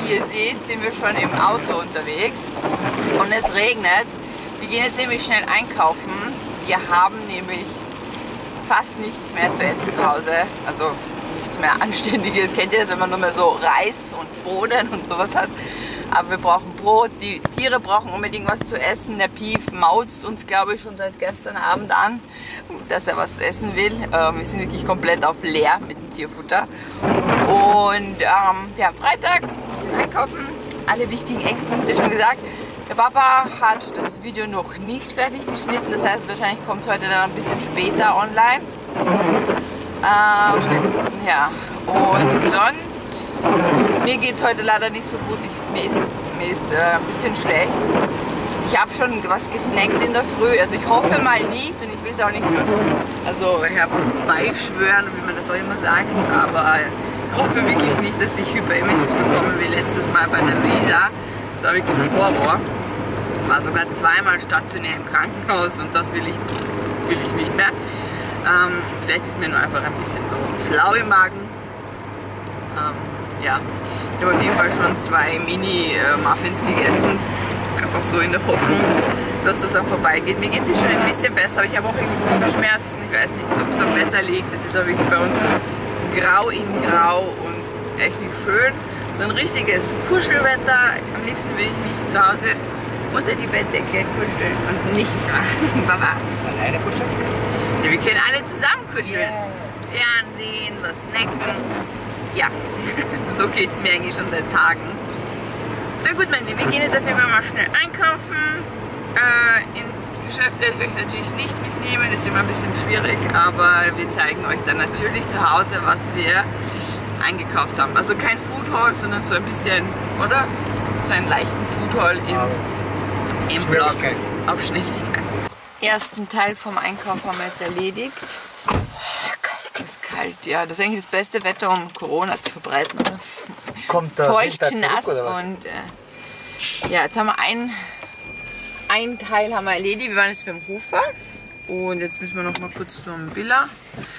wie ihr seht, sind wir schon im Auto unterwegs und es regnet. Wir gehen jetzt nämlich schnell einkaufen. Wir haben nämlich fast nichts mehr zu essen zu Hause. Also nichts mehr Anständiges. Kennt ihr das, wenn man nur mehr so Reis und Bohnen und sowas hat? Aber wir brauchen Brot, die Tiere brauchen unbedingt was zu essen. Der Pief mauzt uns, glaube ich, schon seit gestern Abend an, dass er was essen will. Wir sind wirklich komplett auf leer mit dem Tierfutter. Und ja, Freitag, ein bisschen einkaufen, alle wichtigen Eckpunkte schon gesagt. Der Papa hat das Video noch nicht fertig geschnitten, das heißt, wahrscheinlich kommt es heute dann ein bisschen später online. Ja, und sonst, mir geht es heute leider nicht so gut. Mir ist ein bisschen schlecht. Ich habe schon was gesnackt in der Früh, also ich hoffe mal nicht und ich will es auch nicht herbeischwören, wie man das auch immer sagt, aber ich hoffe wirklich nicht, dass ich Hyperemesis bekomme wie letztes Mal bei der Luisa. Das war wirklich ein Horror. War sogar zweimal stationär im Krankenhaus und das will ich nicht mehr. Vielleicht ist mir nur einfach ein bisschen so flau im Magen. Ja, ich habe auf jeden Fall schon 2 Mini-Muffins gegessen. Einfach so in der Hoffnung, dass das dann vorbeigeht. Mir geht es schon ein bisschen besser, aber ich habe auch irgendwie Kopfschmerzen. Ich weiß nicht, ob es am Wetter liegt. Es ist auch wirklich bei uns grau in grau und echt nicht schön. So ein richtiges Kuschelwetter. Am liebsten will ich mich zu Hause unter die Bettdecke kuscheln und nichts machen. Baba. Alleine kuscheln? Ja, wir können alle zusammen kuscheln. Fernsehen, was snacken. Ja, so geht es mir eigentlich schon seit Tagen. Na gut, meine Lieben, wir gehen jetzt auf jeden Fall mal schnell einkaufen. Ins Geschäft werde ich euch natürlich nicht mitnehmen, ist immer ein bisschen schwierig, aber wir zeigen euch dann natürlich zu Hause, was wir eingekauft haben. Also kein Food Haul, sondern so ein bisschen, oder? So einen leichten Food Haul im Vlog auf Schnelligkeit. Ersten Teil vom Einkauf haben wir jetzt erledigt. Es ist kalt, ja. Das ist eigentlich das beste Wetter, um Corona zu verbreiten, oder? Kommt da feucht, zurück, nass oder was? und ja, jetzt haben wir ein Teil haben wir erledigt. Wir waren jetzt beim Hofer und jetzt müssen wir noch mal kurz zum Villa.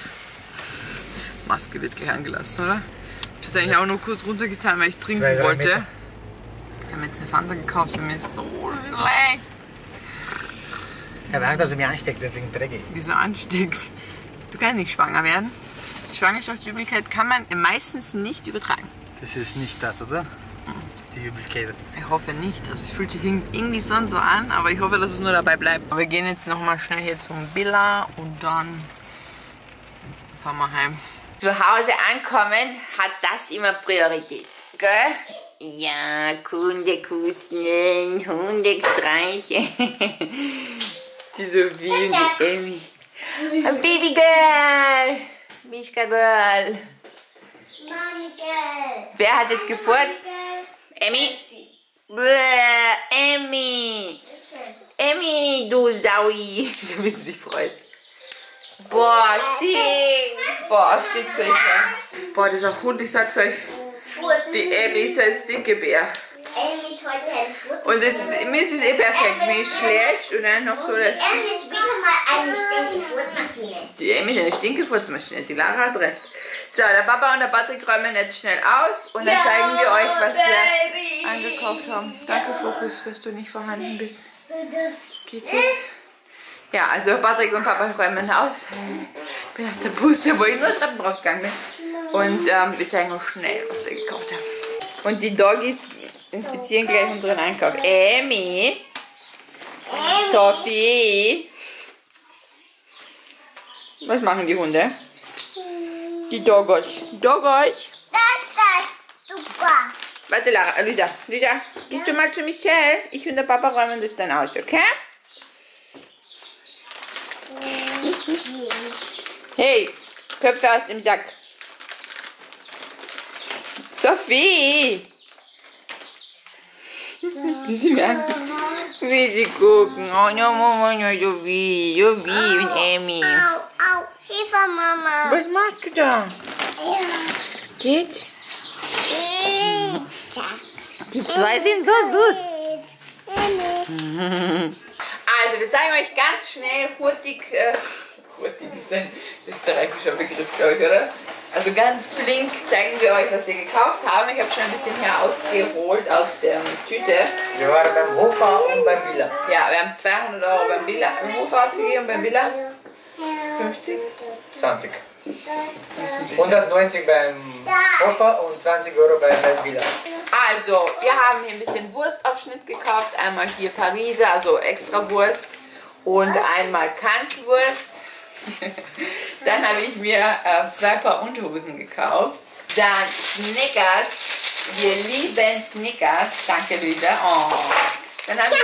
Maske wird gleich angelassen, oder? Ich habe das eigentlich auch nur kurz runtergetan, weil ich trinken 2-3 wollte. Meter. Wir haben jetzt eine Fanta gekauft und mir ist so schlecht. Ich habe Angst, dass du mich ansteckst, deswegen dreckig. Wieso ansteckst? Du kannst nicht schwanger werden. Schwangerschaftsübelkeit kann man meistens nicht übertragen. Das ist nicht das, oder? Die Übelkeit. Ich hoffe nicht. Also es fühlt sich irgendwie schon so an, aber ich hoffe, dass es nur dabei bleibt. Wir gehen jetzt noch mal schnell hier zum Villa und dann fahren wir heim. Zu Hause ankommen hat das immer Priorität, gell? Ja, Hunde kuscheln, Hunde streichen. Die Sophie und die Emmy. Ein Baby Girl! Mischka Girl! Mami Girl! Wer hat jetzt gefurzt? Emmy? Bäh, Emmy! Emmy, du Saui! So wie sie sich freut. Boah, stinkt! Boah, stinkt sicher. Boah, dieser Hund, ich sag's euch, die Emmy ist ein Stinkebär. Emmy ist heute ein Futter. Und mir ist es eh perfekt. Mir ist schlecht und dann noch so der Stink. Emmy ist wieder mal eine Stinkefurtmaschine. Die Emmy ist eine Stinkefurzmaschine. Die Lara hat recht. So, der Papa und der Patrick räumen jetzt schnell aus und dann zeigen wir euch, was wir eingekauft haben. Danke, Fokus, dass du nicht vorhanden bist. Geht's jetzt? Ja, also Patrick und Papa räumen aus. Ich bin aus der Puste, wo ich nur Treppen draufgegangen bin. Und wir zeigen euch schnell, was wir gekauft haben. Und die Doggies inspizieren gleich unseren Einkauf. Emmy, Sophie. Was machen die Hunde? Die Doggos. Doggos. Das, super. Warte, Lara, Luisa, gehst du mal zu Michelle? Ich und der Papa räumen das dann aus, okay? Hey, Köpfe aus dem Sack. Sophie! Wie sie merken, wie sie gucken. Oh, no, Mama, no, Sophie und Emmy. Au, au, Hilfe, Mama. Was machst du da? Geht's? Die zwei sind so süß. Also, wir zeigen euch ganz schnell hurtig, hurtig ist ein österreichischer Begriff, glaube ich, oder? Also ganz flink zeigen wir euch, was wir gekauft haben. Ich habe schon ein bisschen hier ausgeholt aus der Tüte. Wir waren beim Hofer und beim Billa. Ja, wir haben 200 € beim Hofer ausgegeben und beim Billa 50. 20. 190 beim Hofer und 20 € beim Billa. Also, wir haben hier ein bisschen Wurstaufschnitt gekauft. Einmal hier Pariser, also extra Wurst. Und einmal Kantwurst. Dann habe ich mir 2 Paar Unterhosen gekauft. Dann Snickers. Wir lieben Snickers. Danke, Luisa. Oh. Dann haben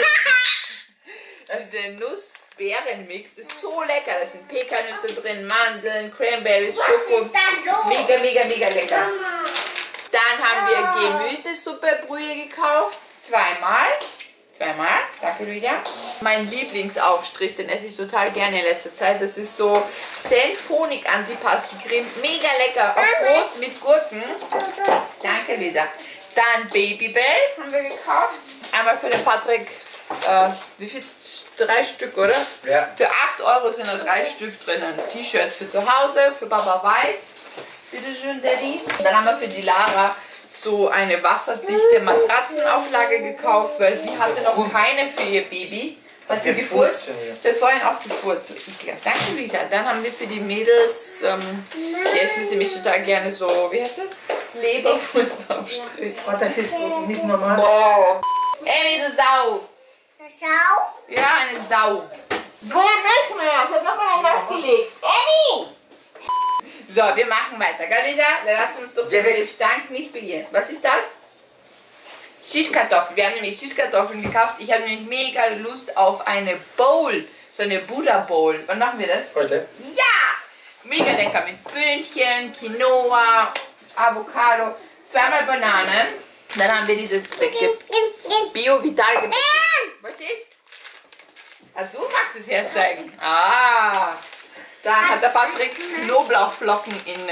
wir diese Nuss-Beeren-Mix. Das ist so lecker. Da sind Pekannüsse drin, Mandeln, Cranberries, Schoko. Mega, mega, mega lecker. Dann haben wir Gemüsesuppebrühe gekauft. Zweimal, danke Lydia. Mein Lieblingsaufstrich, den esse ich total gerne in letzter Zeit. Das ist so Senf-Honig-Antipasti-Creme. Mega lecker, auf Brot mit Gurken. Danke Lisa. Dann Babybel haben wir gekauft. Einmal für den Patrick, wie viel? 3 Stück, oder? Ja. Für 8 € sind da 3 Stück drinnen. T-Shirts für zu Hause, für Papa Weiß. Bitteschön, Daddy. Und dann haben wir für die Lara so eine wasserdichte Matratzenauflage gekauft, weil sie hatte noch keine für ihr Baby. Hat sie gefurzt? Sie hat vorhin auch gefurzt. Danke, Lisa. Dann haben wir für die Mädels, die essen sie mich total gerne so, wie heißt das? Leberwurstaufstrich. Oh, das ist nicht normal. Boah. Emmy, du Sau. Schau. Ja, eine Sau. Woher nicht mehr? Das hat nochmal nachgelegt. Emmy! So, wir machen weiter. Gell, Lisa? Wir lassen uns doch den Gestank nicht begehen. Was ist das? Süßkartoffeln. Wir haben nämlich Süßkartoffeln gekauft. Ich habe nämlich mega Lust auf eine Bowl. So eine Buddha Bowl. Wann machen wir das? Heute? Ja! Mega lecker mit Böhnchen, Quinoa, Avocado, 2-mal Bananen. Dann haben wir dieses Bio-Vital. Was ist? Ah, du magst es herzeigen. Ah! Dann hat der Patrick Knoblauchflocken in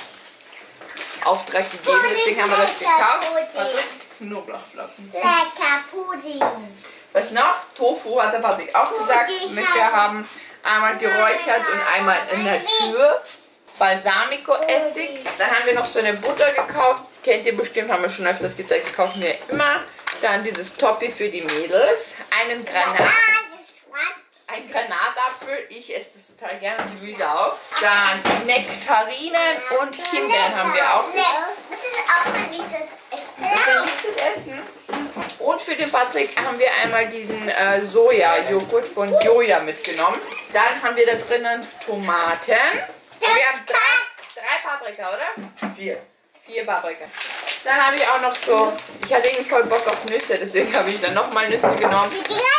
Auftrag gegeben, deswegen haben wir das gekauft. Patrick, Knoblauchflocken. Lecker Pudding. Was noch? Tofu hat der Patrick auch gesagt, möchte er haben. Einmal geräuchert und einmal in Natur. Balsamico-Essig. Dann haben wir noch so eine Butter gekauft. Kennt ihr bestimmt, haben wir schon öfters gezeigt, kaufen wir immer. Dann dieses Toppie für die Mädels. Einen Granatapfel, ich esse das total gerne und die Luisa auch. Dann Nektarinen und Himbeeren haben wir auch. Das ist auch mein liebstes Essen. Das ist dein liebstes Essen. Und für den Patrick haben wir einmal diesen Soja-Joghurt von Joja mitgenommen. Dann haben wir da drinnen Tomaten. Und wir haben 3 Paprika, oder? 4. 4 Paprika. Dann habe ich auch noch so, ich hatte irgendwie voll Bock auf Nüsse, deswegen habe ich dann nochmal Nüsse genommen.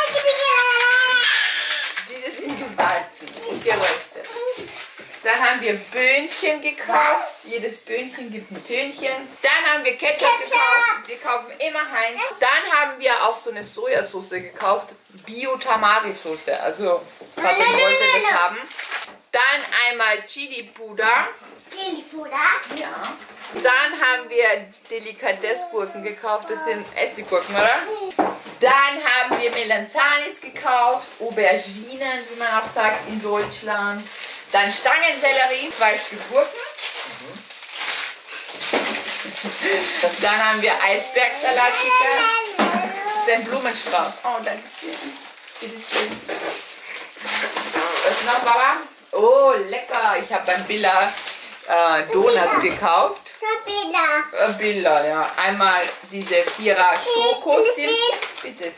Diese sind gesalzen und geröstet. Dann haben wir Böhnchen gekauft. Jedes Böhnchen gibt ein Tönchen. Dann haben wir Ketchup gekauft. Wir kaufen immer Heinz. Dann haben wir auch so eine Sojasauce gekauft. Bio-Tamari-Soße. Also Patrick wollte das haben. Dann einmal Chili-Puder. Chili-Puder. Ja. Dann haben wir Delikatessgurken gekauft. Das sind Essiggurken, oder? Dann haben wir Melanzanis gekauft. Auberginen, wie man auch sagt in Deutschland. Dann Stangensellerie, 2 Stück Gurken. Dann haben wir Eisbergsalat gekauft. Das ist ein Blumenstrauß. Oh, danke schön. Bitte schön. Was noch, Baba? Oh, lecker. Ich habe beim Billa Donuts gekauft. Billa, ja. Einmal diese 4er Schoko-Sims. Bitte.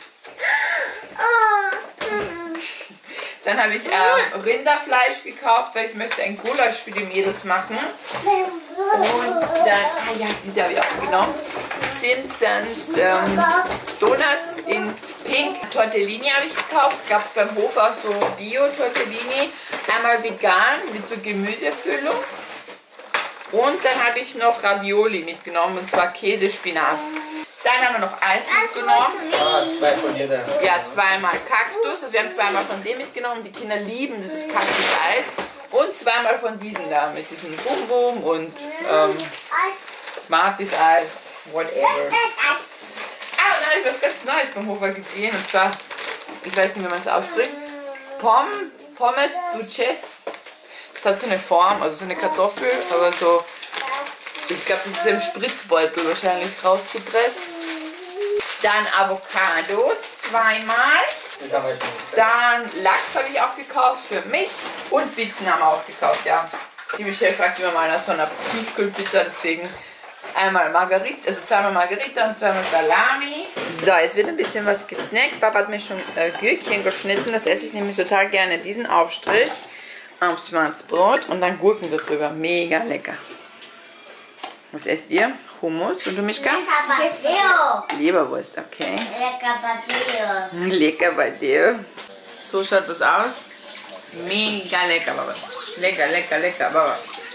Dann habe ich Rinderfleisch gekauft, weil ich möchte ein Gulasch für die Mädels machen. Und dann, diese habe ich auch genommen. Simpsons Donuts in Pink. Tortellini habe ich gekauft. Gab es beim Hof auch so Bio-Tortellini. Einmal vegan mit so Gemüsefüllung. Und dann habe ich noch Ravioli mitgenommen, und zwar Käsespinat. Dann haben wir noch Eis mitgenommen. Ah, 2 von jeder. Ja, 2-mal Kaktus. Also wir haben 2-mal von dem mitgenommen. Die Kinder lieben dieses Kaktus-Eis. Und 2-mal von diesen da, mit diesem Bum Bum und Smarties Eis, whatever. Ah, und dann habe ich was ganz Neues beim Hofer gesehen. Und zwar, ich weiß nicht, wie man das ausspricht, Pommes Duchesse. Das hat so eine Form, also so eine Kartoffel, aber so Ich glaube, das ist im Spritzbeutel wahrscheinlich rausgepresst. Dann Avocados, zweimal. Dann Lachs habe ich auch gekauft für mich. Und Pizzen haben wir auch gekauft, ja. Die Michelle fragt immer mal nach so einer Tiefkühlpizza, deswegen einmal Margarita, also zweimal Margarita und zweimal Salami. So, jetzt wird ein bisschen was gesnackt. Papa hat mir schon Gürkchen geschnitten. Das esse ich nämlich total gerne. Diesen Aufstrich auf Schwarzbrot und dann Gurken drüber. Mega lecker. Was esst ihr? Hummus und du, Mischka? Lecker bei dir. Leberwurst, okay. Lecker bei dir. Lecker bei dir. So schaut das aus. Mega lecker, Baba. Lecker, lecker, lecker, Baba.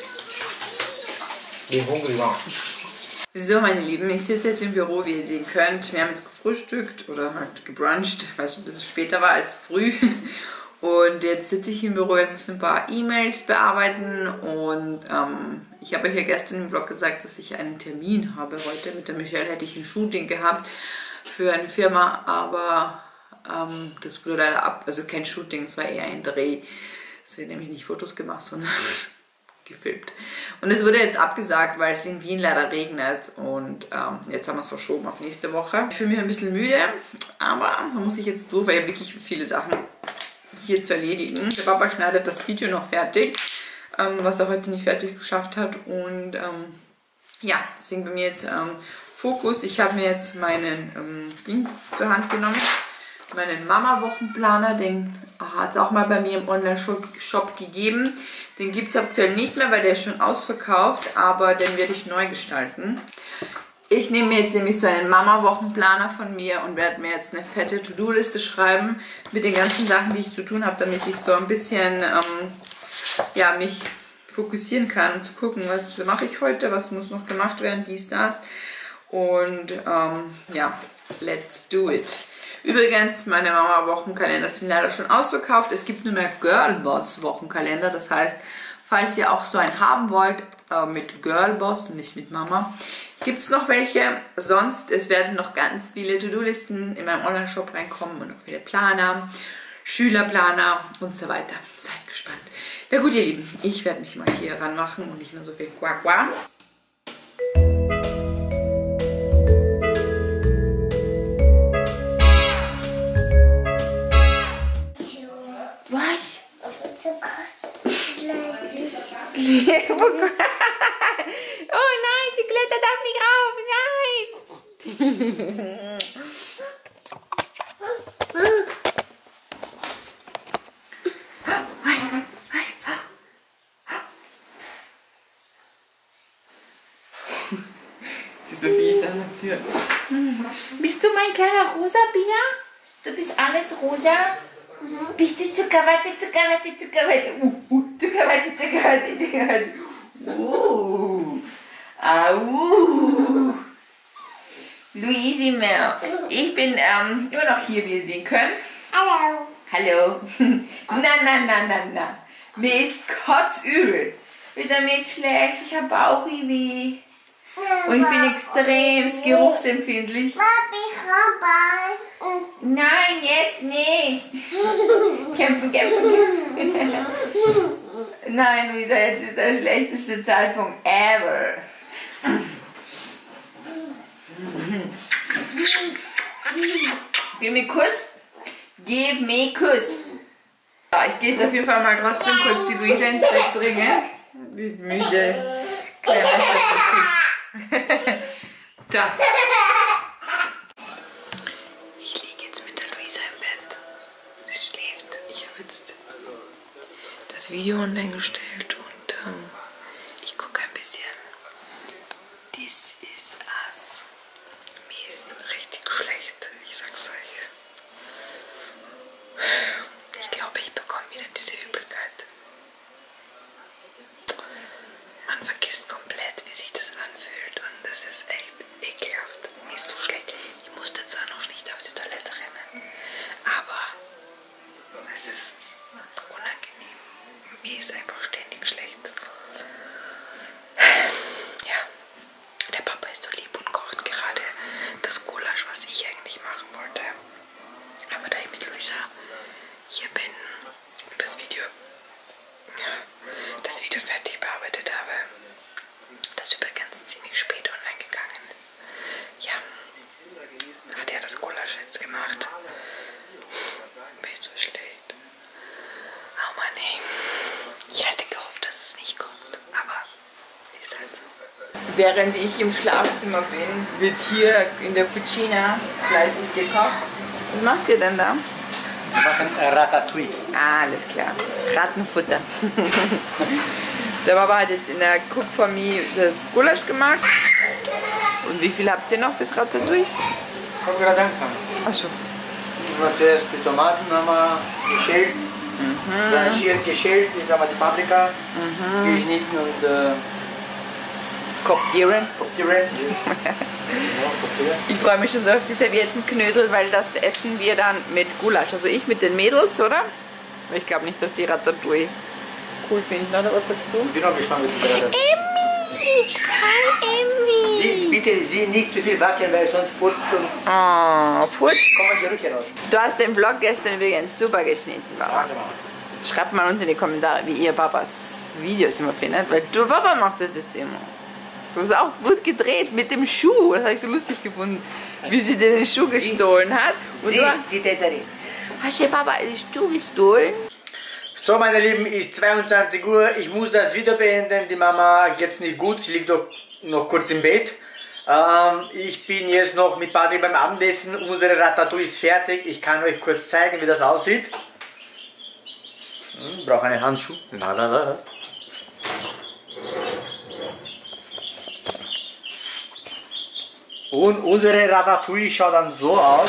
So, meine Lieben, ich sitze jetzt im Büro, wie ihr sehen könnt. Wir haben jetzt gefrühstückt oder halt gebruncht, weil es ein bisschen später war als früh. Und jetzt sitze ich im Büro, ich muss ein paar E-Mails bearbeiten und ich habe euch ja gestern im Vlog gesagt, dass ich einen Termin habe heute. Mit der Michelle hätte ich ein Shooting gehabt für eine Firma, aber das wurde leider ab, also kein Shooting, es war eher ein Dreh. Es wird nämlich nicht Fotos gemacht, sondern gefilmt. Und es wurde jetzt abgesagt, weil es in Wien leider regnet und jetzt haben wir es verschoben auf nächste Woche. Ich fühle mich ein bisschen müde, aber man muss sich jetzt durch, weil ich habe wirklich viele Sachen hier zu erledigen. Der Papa schneidet das Video noch fertig, was er heute nicht fertig geschafft hat und ja, deswegen bei mir jetzt Fokus. Ich habe mir jetzt meinen Ding zur Hand genommen, meinen Mama-Wochenplaner, den hat es auch mal bei mir im Online-Shop gegeben. Den gibt es aktuell nicht mehr, weil der ist schon ausverkauft, aber den werde ich neu gestalten. Ich nehme mir jetzt nämlich so einen Mama-Wochenplaner von mir und werde mir jetzt eine fette To-Do-Liste schreiben mit den ganzen Sachen, die ich zu tun habe, damit ich so ein bisschen ja, mich fokussieren kann und zu gucken, was mache ich heute, was muss noch gemacht werden, dies, das. Und ja, let's do it. Übrigens, meine Mama-Wochenkalender sind leider schon ausverkauft. Es gibt nur mehr Girlboss-Wochenkalender. Das heißt, falls ihr auch so einen haben wollt, mit Girlboss und nicht mit Mama, gibt es noch welche. Sonst, es werden noch ganz viele To-Do-Listen in meinem Online-Shop reinkommen und auch viele Planer, Schülerplaner und so weiter. Seid gespannt. Na gut, ihr Lieben, ich werde mich mal hier ranmachen und nicht mehr so viel Quack-Quack. Was? Oh nein, sie klettert auf mich auf. Nein. Was? Die Sophie ist an der Tür. Bist du mein kleiner Rosa-Bär? Du bist alles rosa? Bist du Zuckerwatte, Zuckerwatte, Zuckerwatte? Zuckerwatte, Zuckerwatte, Zuckerwatte. Au. Luisime, ich bin immer noch hier, wie ihr sehen könnt. Hallo. Hallo. Na. Mir ist kotzübel. Mir ist schlecht, ich habe Bauchweh. Und ich bin extrem geruchsempfindlich. Papi, Rabai. Nein, jetzt nicht. Kämpfen. Nein, Luisa, jetzt ist der schlechteste Zeitpunkt ever. Gib mir Kuss. Give me Kuss. So, ich gehe jetzt auf jeden Fall mal trotzdem kurz die Luisa ins Bett bringen. Die müde kleine Schöpfchen. So. Ich liege jetzt mit der Luisa im Bett. Sie schläft. Ich habe jetzt das Video online gestellt und ich gucke ein bisschen. This is us. Mir ist richtig schlecht. Ich sag's euch. Ich glaube, ich bekomme wieder diese Übelkeit. Man vergisst komplett, wie sich das anfühlt und das ist echt ekelhaft. Mir ist so schlecht. Ich musste zwar noch nicht auf die Toilette rennen, aber es ist unangenehm. Mir ist einfach ständig Während ich im Schlafzimmer bin, wird hier in der Cucina fleißig gekocht. Was macht ihr denn da? Wir machen Ratatouille. Ah, alles klar. Rattenfutter. Der Papa hat jetzt in der Cook-Famille das Gulasch gemacht. Und wie viel habt ihr noch fürs Ratatouille? Kommt gerade anfangen. Achso. Zuerst die Tomaten haben wir geschält. Dann schier geschält, jetzt haben wir die Paprika geschnitten und Koptieren. Koptieren. Ich freue mich schon so auf die Serviettenknödel, weil das essen wir dann mit Gulasch. Also ich mit den Mädels, oder? Aber ich glaube nicht, dass die Ratatouille cool finden, oder? Was sagst du? Ich bin auch gespannt, wie das wird. Emmy! Hi, Emmy! Bitte Sie nicht zu viel backen, weil sonst furzt und Oh, Furz. kommen die Gerüche raus. Du hast den Vlog gestern übrigens super geschnitten, Papa. Ja, genau. Schreibt mal unten in die Kommentare, wie ihr Papas Videos immer findet, weil du, Papa, macht das jetzt immer. Du hast auch gut gedreht mit dem Schuh, das habe ich so lustig gefunden, wie sie dir den Schuh gestohlen hat. Und Sie du ist die Täterin. hast dir Papa den Schuh gestohlen? So, meine Lieben, ist 22 Uhr. Ich muss das Video beenden. Die Mama geht's nicht gut. Sie liegt doch noch kurz im Bett. Ich bin jetzt noch mit Patrick beim Abendessen. Unsere Ratatouille ist fertig. Ich kann euch kurz zeigen, wie das aussieht. Brauche einen Handschuh. Und unsere Ratatouille schaut dann so aus.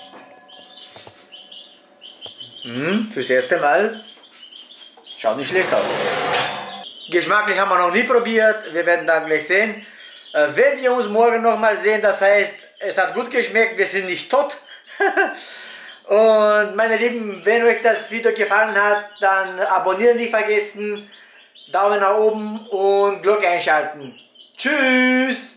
Fürs erste Mal. Schaut nicht schlecht aus. Geschmacklich haben wir noch nie probiert. Wir werden dann gleich sehen. Wenn wir uns morgen nochmal sehen, das heißt, es hat gut geschmeckt, wir sind nicht tot. Und meine Lieben, wenn euch das Video gefallen hat, dann abonnieren nicht vergessen, Daumen nach oben und Glocke einschalten. Tschüss!